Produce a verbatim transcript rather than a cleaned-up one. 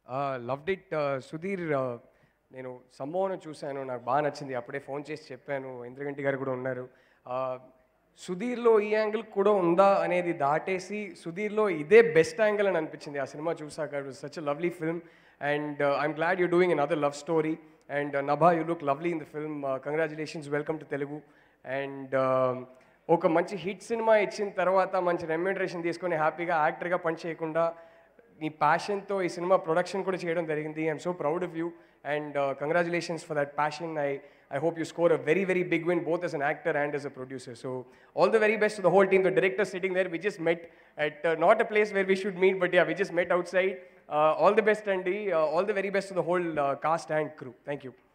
Loved it Sudheer. uh, నేను సంభవన చూశాను, నాకు బాగా నచ్చింది. అప్పుడే ఫోన్ చేసి చెప్పాను, ఇంద్రగంటి గారు కూడా ఉన్నారు. Uh, సుధీర్లో ఈ యాంగిల్ కూడా ఉందా అనేది దాటేసి సుధీర్లో ఇదే బెస్ట్ యాంగిల్ అని అనిపించింది ఆ సినిమా చూసాక. It was such a lovely film and I'm glad you doing another love story. And Nabha, you look lovely in the film. Congratulations, welcome to Telugu. And ఒక మంచి హిట్ సినిమా ఇచ్చిన తర్వాత మంచి రెమ్యూనరేషన్ తీసుకొని హ్యాపీగా యాక్టర్గా పని చేయకుండా నీ ప్యాషన్తో ఈ సినిమా ప్రొడక్షన్ కూడా చేయడం జరిగింది. I'm so proud of you and congratulations for that passion. I I hope you score a very, very big win both as an actor and as a producer. So all the very best to the whole team. The director sitting there, we just met at uh, not a place where we should meet, but yeah, we just met outside. Uh, all the best, Andy. Uh, all the very best to the whole uh, cast and crew. Thank you.